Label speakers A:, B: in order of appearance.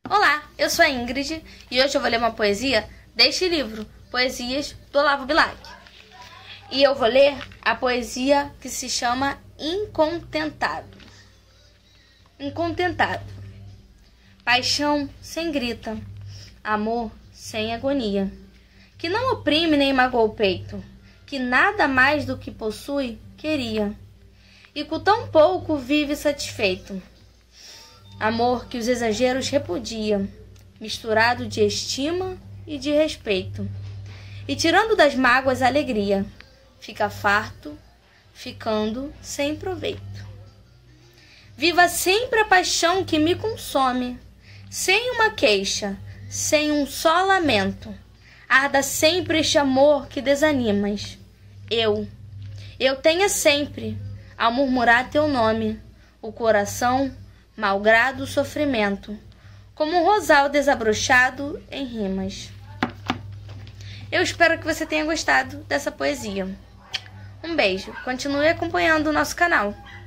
A: Olá, eu sou a Ingrid e hoje eu vou ler uma poesia deste livro, Poesias do Olavo Bilac. E eu vou ler a poesia que se chama Incontentado. Incontentado. Paixão sem grita, amor sem agonia, que não oprime nem magoa o peito, que nada mais do que possui queria, e com tão pouco vive satisfeito. Amor que os exageros repudia, misturado de estima e de respeito, e tirando das mágoas a alegria, fica farto, ficando sem proveito. Viva sempre a paixão que me consome, sem uma queixa, sem um só lamento. Arda sempre este amor que desanimas. Eu tenha sempre, ao murmurar teu nome, o coração malgrado o sofrimento, como um rosal desabrochado em rimas. Eu espero que você tenha gostado dessa poesia. Um beijo, continue acompanhando o nosso canal.